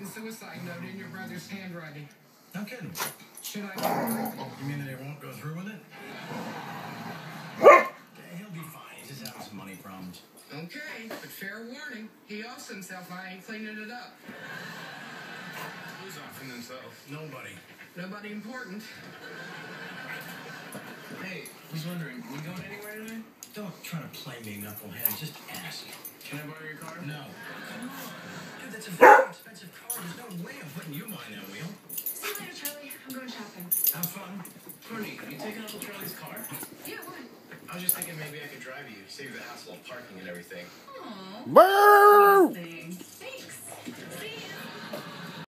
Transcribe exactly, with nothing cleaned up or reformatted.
written suicide note in your brother's handwriting. No kidding. Should I? You mean that he won't go through with it? Okay, he'll be fine. He's just having some money problems. Okay, but fair warning. He owes himself. I ain't cleaning it up. Who's offing themselves? Nobody. Nobody important. Hey, I was wondering, we going anywhere today? Don't try to play me, knucklehead. Just ask. Can I borrow your car? No. Come on. Dude, that's a very expensive car. There's no way I'm putting you behind that wheel. See you later, Charlie. I'm going shopping. Have fun. Courtney, you taking Uncle Charlie's car? Yeah, what? I was just thinking maybe I could drive you, save the hassle of parking and everything. Aww. Boo! Thanks.